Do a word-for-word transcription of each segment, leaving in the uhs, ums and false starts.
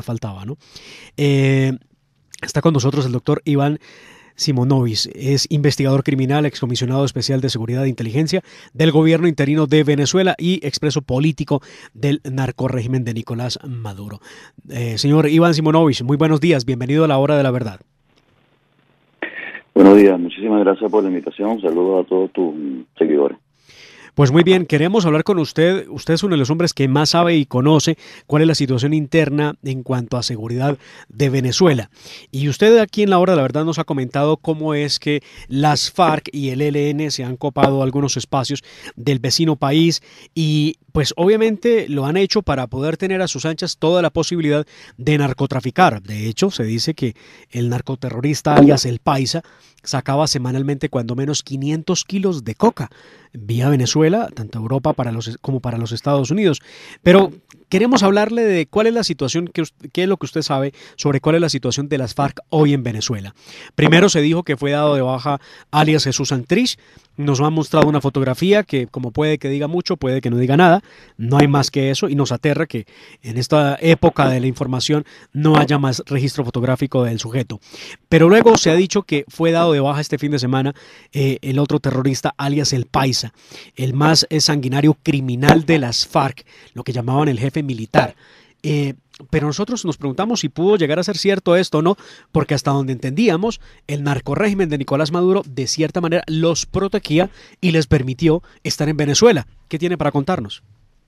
faltaba, ¿no? Eh, está con nosotros el doctor Iván Simonovic, es investigador criminal, excomisionado especial de Seguridad e Inteligencia del gobierno interino de Venezuela y expreso político del narcorrégimen de Nicolás Maduro. Eh, señor Iván Simonovic, muy buenos días, bienvenido a La Hora de la Verdad. Buenos días, muchísimas gracias por la invitación, saludos a todos tus seguidores. Pues muy bien, queremos hablar con usted. Usted es uno de los hombres que más sabe y conoce cuál es la situación interna en cuanto a seguridad de Venezuela. Y usted aquí en La Hora de la Verdad nos ha comentado cómo es que las FARC y el E L N se han copado algunos espacios del vecino país y pues obviamente lo han hecho para poder tener a sus anchas toda la posibilidad de narcotraficar. De hecho, se dice que el narcoterrorista alias El Paisa sacaba semanalmente cuando menos quinientos kilos de coca vía Venezuela, tanto Europa para los, como para los Estados Unidos. Pero queremos hablarle de cuál es la situación, qué, qué es lo que usted sabe sobre cuál es la situación de las FARC hoy en Venezuela. Primero se dijo que fue dado de baja alias Jesús Santrich. Nos ha mostrado una fotografía que, como puede que diga mucho, puede que no diga nada. No hay más que eso y nos aterra que en esta época de la información no haya más registro fotográfico del sujeto. Pero luego se ha dicho que fue dado de baja este fin de semana eh, el otro terrorista alias El Paisa, el más eh, sanguinario criminal de las FARC, lo que llamaban el jefe militar. Eh, pero nosotros nos preguntamos si pudo llegar a ser cierto esto o no, porque hasta donde entendíamos, el narcorrégimen de Nicolás Maduro de cierta manera los protegía y les permitió estar en Venezuela. ¿Qué tiene para contarnos?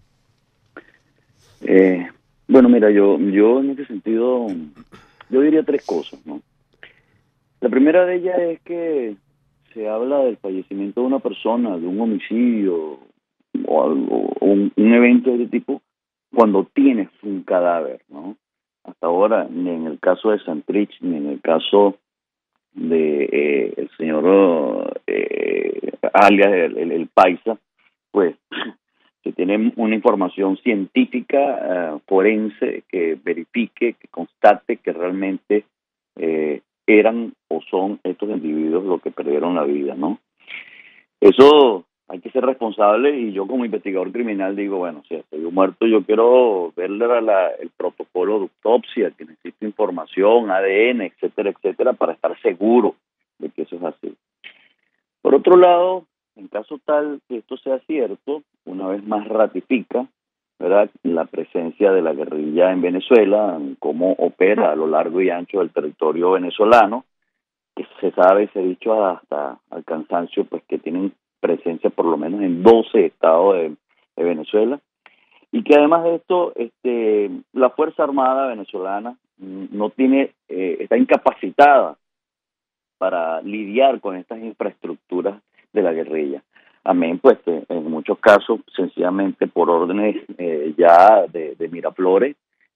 Eh, bueno, mira, yo, yo en ese sentido, yo diría tres cosas, ¿no? La primera de ellas es que se habla del fallecimiento de una persona, de un homicidio o, algo, o un, un evento de este tipo, cuando tienes un cadáver, ¿no? Hasta ahora, ni en el caso de Santrich, ni en el caso de eh, el señor eh, alias el, el, el Paisa, pues se tiene una información científica, uh, forense, que verifique, que constate que realmente eh, eran o son estos individuos los que perdieron la vida, ¿no? Eso hay que ser responsable y yo como investigador criminal digo, bueno, si estoy muerto, yo quiero verle la, la, el protocolo de autopsia, que necesito información, A D N, etcétera, etcétera, para estar seguro de que eso es así. Por otro lado, en caso tal que esto sea cierto, una vez más ratifica, ¿verdad?, la presencia de la guerrilla en Venezuela, cómo opera a lo largo y ancho del territorio venezolano, que se sabe, se ha dicho hasta al cansancio, pues que tienen presencia por lo menos en doce estados de, de Venezuela, y que además de esto, este, la Fuerza Armada venezolana no tiene, eh, está incapacitada para lidiar con estas infraestructuras de la guerrilla. Amén, pues que en muchos casos, sencillamente por órdenes eh, ya de, de Miraflores,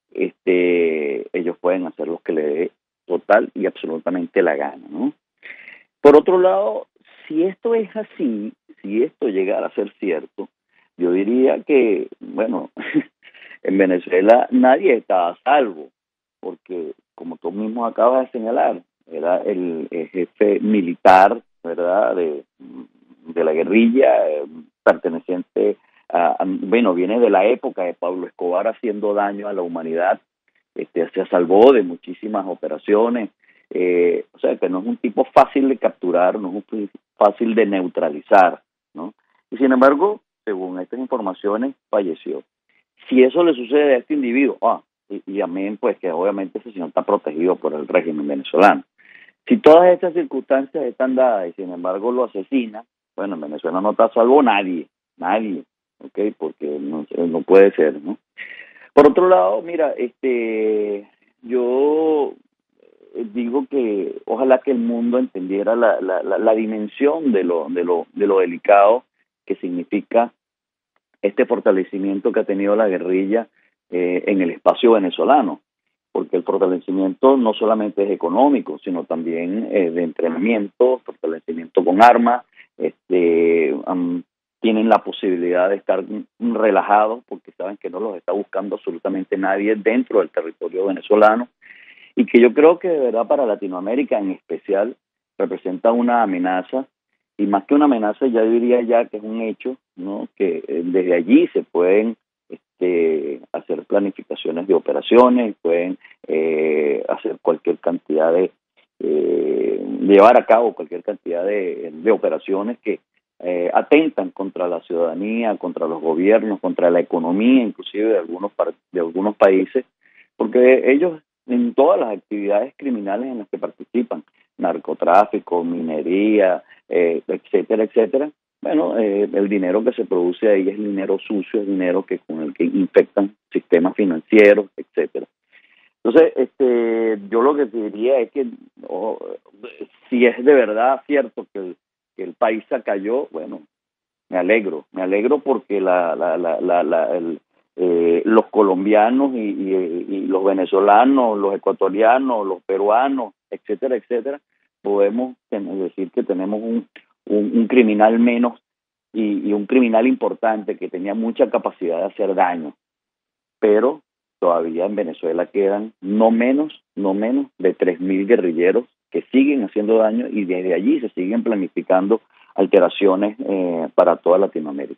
este, ellos pueden hacer lo que les dé total y absolutamente la gana, ¿no? Por otro lado, si esto es así, si esto llegara a ser cierto, yo diría que, bueno, en Venezuela nadie está a salvo, porque como tú mismo acabas de señalar, era el, el jefe militar, ¿verdad?, de, de la guerrilla, eh, perteneciente a, a, bueno, viene de la época de Pablo Escobar haciendo daño a la humanidad, este, se salvó de muchísimas operaciones. Eh, o sea, que no es un tipo fácil de capturar, no es un fácil de neutralizar, ¿no? Y sin embargo, según estas informaciones, falleció. Si eso le sucede a este individuo, ah, y, y amén, pues que obviamente ese señor está protegido por el régimen venezolano. Si todas estas circunstancias están dadas y sin embargo lo asesina, bueno, en Venezuela no está a salvo nadie, nadie, ¿ok? Porque no, no puede ser, ¿no? Por otro lado, mira, este, yo digo que ojalá que el mundo entendiera la, la, la, la dimensión de lo, de lo, de lo delicado que significa este fortalecimiento que ha tenido la guerrilla eh, en el espacio venezolano, porque el fortalecimiento no solamente es económico, sino también eh, de entrenamiento, fortalecimiento con armas, este, um, tienen la posibilidad de estar relajados porque saben que no los está buscando absolutamente nadie dentro del territorio venezolano, y que yo creo que de verdad para Latinoamérica en especial representa una amenaza, y más que una amenaza ya diría ya que es un hecho, ¿no?, que eh, desde allí se pueden este, hacer planificaciones de operaciones, pueden eh, hacer cualquier cantidad de, eh, llevar a cabo cualquier cantidad de, de operaciones que eh, atentan contra la ciudadanía, contra los gobiernos, contra la economía, inclusive de algunos, de algunos países, porque ellos en todas las actividades criminales en las que participan, narcotráfico, minería, eh, etcétera, etcétera, bueno, eh, el dinero que se produce ahí es dinero sucio, es dinero que con el que infectan sistemas financieros, etcétera. Entonces, este, yo lo que te diría es que oh, si es de verdad cierto que el, que el país se cayó, bueno, me alegro, me alegro porque la, la, la, la, la el, eh, los colombianos y, y, y los venezolanos, los ecuatorianos, los peruanos, etcétera, etcétera, podemos decir que tenemos un, un, un criminal menos y, y un criminal importante que tenía mucha capacidad de hacer daño, pero todavía en Venezuela quedan no menos, no menos de tres mil guerrilleros que siguen haciendo daño y desde allí se siguen planificando alteraciones eh, para toda Latinoamérica.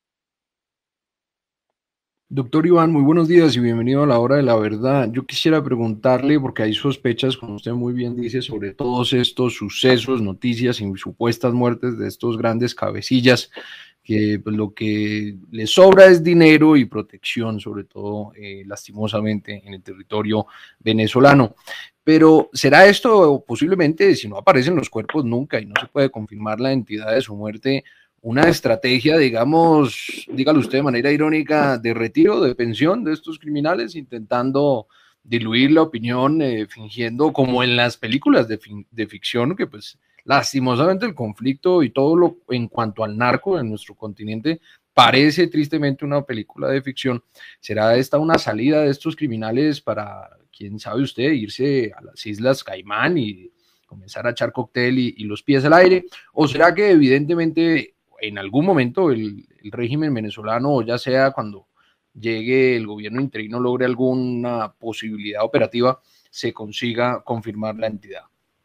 Doctor Iván, muy buenos días y bienvenido a la hora de la verdad. Yo quisiera preguntarle, porque hay sospechas, como usted muy bien dice, sobre todos estos sucesos, noticias y supuestas muertes de estos grandes cabecillas, que pues, lo que les sobra es dinero y protección, sobre todo eh, lastimosamente en el territorio venezolano. Pero ¿será esto posiblemente, si no aparecen los cuerpos nunca y no se puede confirmar la entidad de su muerte, una estrategia, digamos, dígalo usted de manera irónica, de retiro, de pensión de estos criminales, intentando diluir la opinión, eh, fingiendo como en las películas de, de ficción, que pues lastimosamente el conflicto y todo lo en cuanto al narco en nuestro continente parece tristemente una película de ficción? ¿Será esta una salida de estos criminales para, quién sabe usted, irse a las Islas Caimán y comenzar a echar cóctel y, y los pies al aire? ¿O será que evidentemente en algún momento el, el régimen venezolano, ya sea cuando llegue el gobierno interino, logre alguna posibilidad operativa, se consiga confirmar la entidad?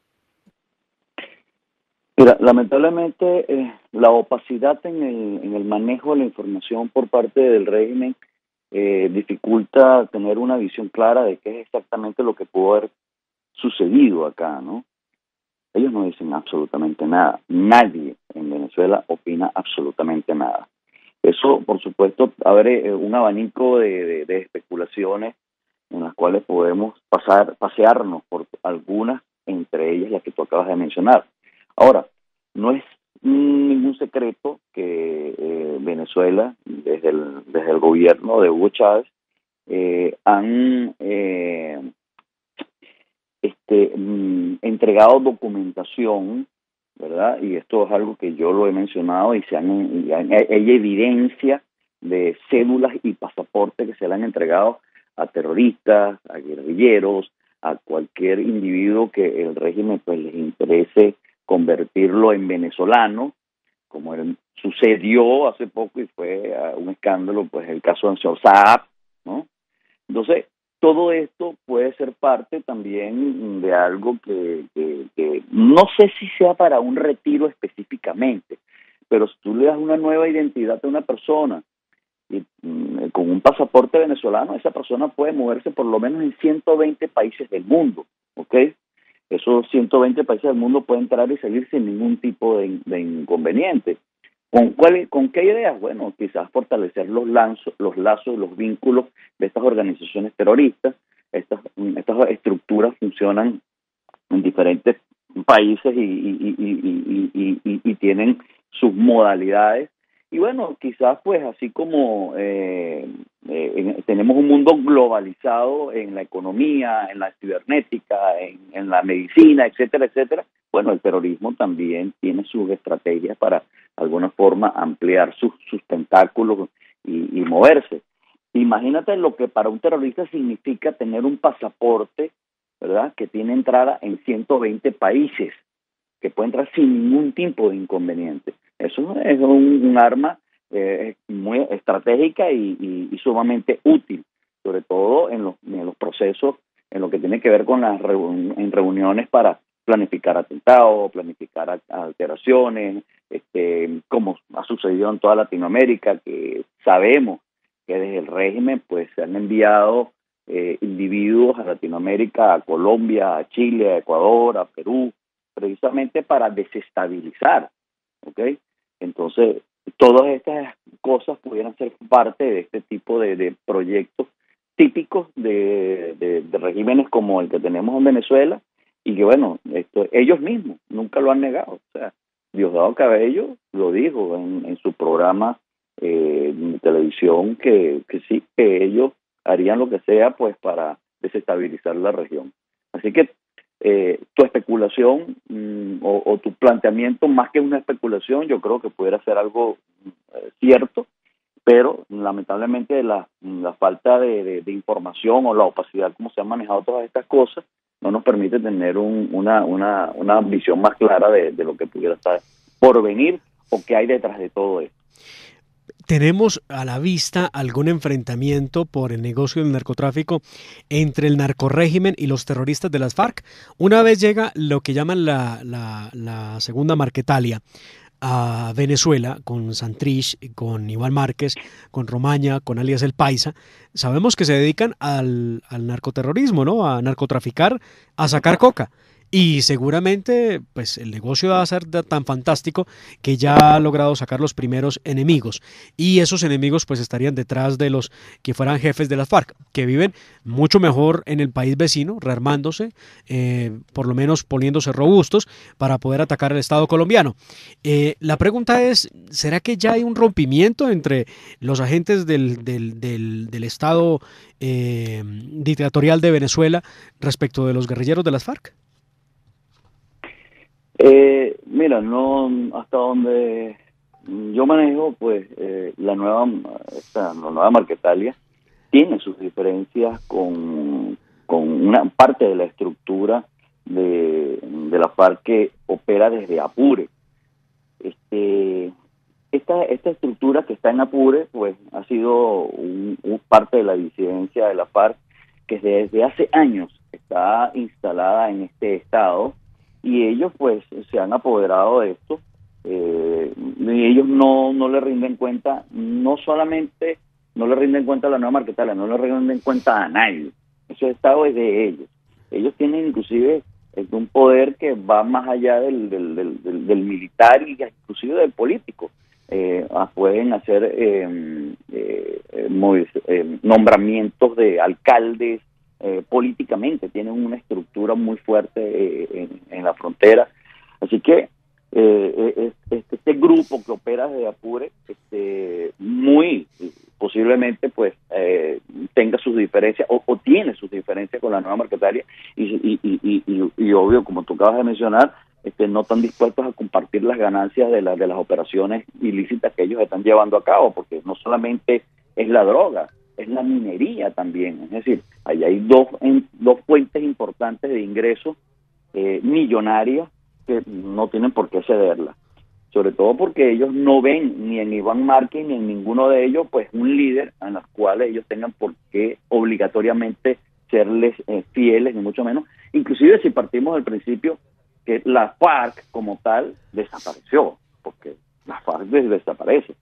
Mira, lamentablemente eh, la opacidad en el, en el manejo de la información por parte del régimen eh, dificulta tener una visión clara de qué es exactamente lo que pudo haber sucedido acá, ¿no? Ellos no dicen absolutamente nada. Nadie en Venezuela opina absolutamente nada. Eso, por supuesto, abre un abanico de, de, de especulaciones en las cuales podemos pasar, pasearnos por algunas, entre ellas las que tú acabas de mencionar. Ahora, no es ningún secreto que eh, Venezuela, desde el, desde el gobierno de Hugo Chávez, eh, han eh, este, mm, entregado documentación, ¿verdad? Y esto es algo que yo lo he mencionado y se han, y hay, hay evidencia de cédulas y pasaportes que se le han entregado a terroristas, a guerrilleros, a cualquier individuo que el régimen pues les interese convertirlo en venezolano, como el, sucedió hace poco y fue uh, un escándalo, pues el caso del señor Saab, ¿no? Entonces, todo esto puede ser parte también de algo que, que, que no sé si sea para un retiro específicamente, pero si tú le das una nueva identidad a una persona y, mm, con un pasaporte venezolano, esa persona puede moverse por lo menos en ciento veinte países del mundo, ¿ok? Esos ciento veinte países del mundo pueden entrar y salir sin ningún tipo de, de inconveniente. ¿Con, cuál, ¿Con qué ideas? Bueno, quizás fortalecer los, lanzos, los lazos, los vínculos de estas organizaciones terroristas. Estas, estas estructuras funcionan en diferentes países y, y, y, y, y, y, y tienen sus modalidades. Y bueno, quizás pues así como eh, eh, en, tenemos un mundo globalizado en la economía, en la cibernética, en, en la medicina, etcétera, etcétera, bueno, el terrorismo también tiene sus estrategias para, de alguna forma, ampliar sus, sus tentáculos y, y moverse. Imagínate lo que para un terrorista significa tener un pasaporte, ¿verdad?, que tiene entrada en ciento veinte países, que puede entrar sin ningún tipo de inconveniente. Eso es un, un arma eh, muy estratégica y, y, y sumamente útil, sobre todo en los, en los procesos, en lo que tiene que ver con las reun en reuniones para planificar atentados, planificar alteraciones, este, como ha sucedido en toda Latinoamérica, que sabemos que desde el régimen pues se han enviado eh, individuos a Latinoamérica, a Colombia, a Chile, a Ecuador, a Perú, precisamente para desestabilizar, ¿ok? Entonces, todas estas cosas pudieran ser parte de este tipo de, de proyectos típicos de, de, de regímenes como el que tenemos en Venezuela, y que bueno, esto, ellos mismos nunca lo han negado. O sea, Diosdado Cabello lo dijo en, en su programa eh, de televisión que, que sí, que ellos harían lo que sea pues para desestabilizar la región. Así que eh, tu especulación mmm, o, o tu planteamiento, más que una especulación, yo creo que pudiera ser algo eh, cierto, pero lamentablemente la, la falta de, de, de información o la opacidad como se han manejado todas estas cosas no nos permite tener un, una, una, una visión más clara de, de lo que pudiera estar por venir o qué hay detrás de todo esto. ¿Tenemos a la vista algún enfrentamiento por el negocio del narcotráfico entre el narcorrégimen y los terroristas de las FARC? Una vez llega lo que llaman la, la, la segunda Marquetalia a Venezuela, con Santrich, con Iván Márquez, con Romaña, con alias El Paisa, sabemos que se dedican al, al narcoterrorismo, ¿no? A narcotraficar, a sacar coca. Y seguramente pues el negocio va a ser tan fantástico que ya ha logrado sacar los primeros enemigos. Y esos enemigos pues estarían detrás de los que fueran jefes de las FARC, que viven mucho mejor en el país vecino, rearmándose, eh, por lo menos poniéndose robustos para poder atacar al Estado colombiano. Eh, la pregunta es, ¿será que ya hay un rompimiento entre los agentes del, del, del, del Estado eh, dictatorial de Venezuela respecto de los guerrilleros de las FARC? Eh, mira, no, hasta donde yo manejo, pues eh, la nueva esta, la nueva Marquetalia tiene sus diferencias con, con una parte de la estructura de, de la FARC que opera desde Apure. Este, esta, esta estructura que está en Apure, pues ha sido un, un parte de la disidencia de la FARC que desde hace años está instalada en este estado. Y ellos pues se han apoderado de esto, eh, y ellos no, no le rinden cuenta, no solamente no le rinden cuenta a la nueva Marquetalia, no le rinden cuenta a nadie. Ese estado es de ellos. Ellos tienen inclusive es un poder que va más allá del, del, del, del militar y inclusive del político. Eh, pueden hacer eh, eh, eh, nombramientos de alcaldes, Eh, políticamente, tienen una estructura muy fuerte eh, en, en la frontera. Así que eh, este, este grupo que opera desde Apure, este, muy posiblemente pues eh, tenga sus diferencias o, o tiene sus diferencias con la nueva Marquetalia y, y, y, y, y obvio, como tú acabas de mencionar, este, no están dispuestos a compartir las ganancias de, la, de las operaciones ilícitas que ellos están llevando a cabo, porque no solamente es la droga, es la minería también. Es decir, ahí hay dos, en, dos fuentes importantes de ingresos eh, millonarias que no tienen por qué cederla. Sobre todo porque ellos no ven ni en Iván Márquez ni en ninguno de ellos pues un líder a los cuales ellos tengan por qué obligatoriamente serles eh, fieles, ni mucho menos. Inclusive si partimos del principio que la FARC como tal desapareció, porque la FARC desaparece.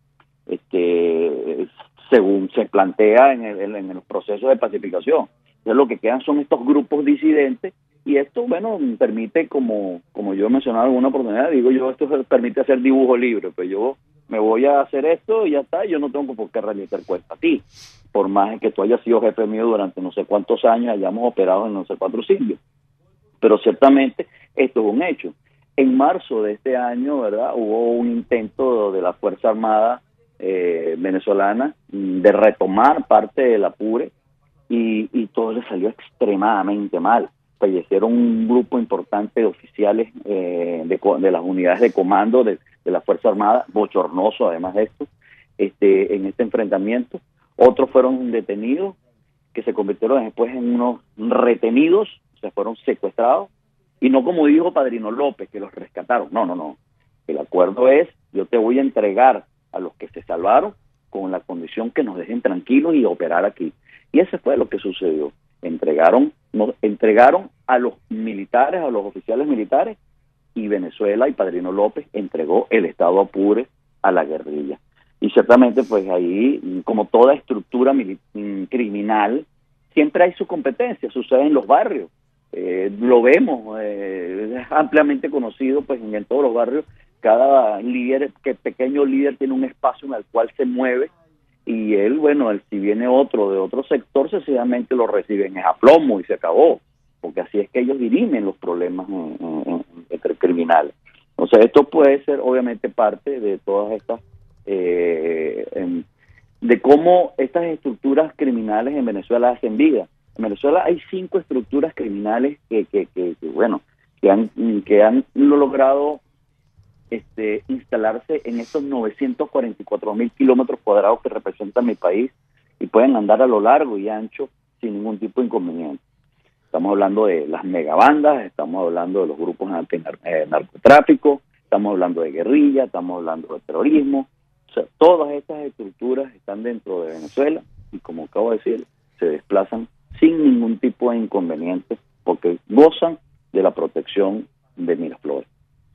Este... según se plantea en el, en el proceso de pacificación. Entonces lo que quedan son estos grupos disidentes y esto, bueno, permite, como como yo he mencionado en alguna oportunidad, digo yo, esto permite hacer dibujo libre, pues yo me voy a hacer esto y ya está, yo no tengo por qué realizar cuenta a ti, por más que tú hayas sido jefe mío durante no sé cuántos años, hayamos operado en no sé cuántos sitios. Pero ciertamente esto es un hecho. En marzo de este año, ¿verdad?, hubo un intento de la Fuerza Armada Eh, venezolana de retomar parte del Apure y, y todo le salió extremadamente mal. Fallecieron un grupo importante de oficiales eh, de, de las unidades de comando de, de la Fuerza Armada, bochornoso además de esto, este, en este enfrentamiento. Otros fueron detenidos, que se convirtieron después en unos retenidos, o sea, fueron secuestrados, y no como dijo Padrino López, que los rescataron. No, no, no. El acuerdo es, yo te voy a entregar a los que se salvaron con la condición que nos dejen tranquilos y operar aquí. Y eso fue lo que sucedió. Entregaron, nos entregaron a los militares, a los oficiales militares, y Venezuela y Padrino López entregó el Estado Apure a la guerrilla. Y ciertamente pues ahí, como toda estructura criminal, siempre hay su competencia, sucede en los barrios. Eh, lo vemos, eh, es ampliamente conocido pues en, en todos los barrios. Cada líder, que pequeño líder tiene un espacio en el cual se mueve, y él, bueno, él, si viene otro de otro sector, sencillamente lo reciben es a plomo y se acabó, porque así es que ellos dirimen los problemas en, en, entre criminales. O sea, esto puede ser obviamente parte de todas estas, eh, en, de cómo estas estructuras criminales en Venezuela hacen vida. En Venezuela hay cinco estructuras criminales que, que, que, que bueno, que han, que han logrado Este, instalarse en estos novecientos cuarenta y cuatro mil kilómetros cuadrados que representa mi país, y pueden andar a lo largo y ancho sin ningún tipo de inconveniente. Estamos hablando de las megabandas, estamos hablando de los grupos antinarcotráfico, estamos hablando de guerrilla, estamos hablando de terrorismo. O sea, todas estas estructuras están dentro de Venezuela y, como acabo de decir, se desplazan sin ningún tipo de inconveniente porque gozan de la protección de Miraflores.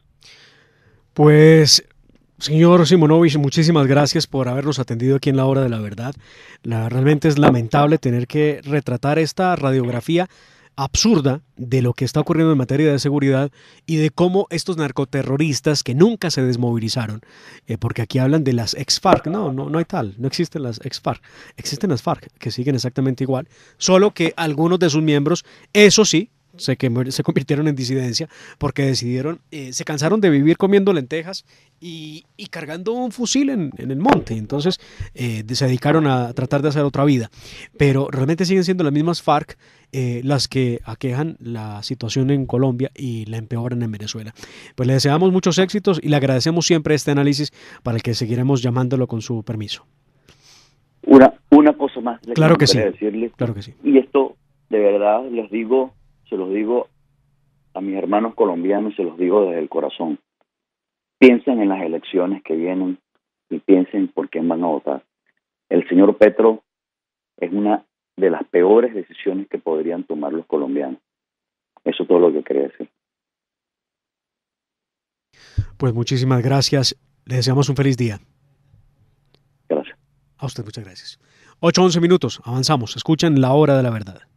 Pues, señor Simonovich, muchísimas gracias por habernos atendido aquí en La Hora de la Verdad. La, realmente es lamentable tener que retratar esta radiografía absurda de lo que está ocurriendo en materia de seguridad y de cómo estos narcoterroristas que nunca se desmovilizaron, eh, porque aquí hablan de las ex-FARC, no, no, no hay tal, no existen las ex-FARC, existen las FARC que siguen exactamente igual, solo que algunos de sus miembros, eso sí, Se, que, se convirtieron en disidencia porque decidieron, eh, se cansaron de vivir comiendo lentejas y, y cargando un fusil en, en el monte. Entonces eh, se dedicaron a tratar de hacer otra vida. Pero realmente siguen siendo las mismas FARC eh, las que aquejan la situación en Colombia y la empeoran en Venezuela. Pues le deseamos muchos éxitos y le agradecemos siempre este análisis, para el que seguiremos llamándolo con su permiso. Una, una cosa más. Claro que sí. Decirles, claro que sí. Y esto, de verdad, les digo, se los digo a mis hermanos colombianos, se los digo desde el corazón. Piensen en las elecciones que vienen y piensen por quién van a votar. El señor Petro es una de las peores decisiones que podrían tomar los colombianos. Eso es todo lo que quería decir. Pues muchísimas gracias. Le deseamos un feliz día. Gracias. A usted muchas gracias. ocho once minutos, avanzamos. Escuchan La Hora de la Verdad.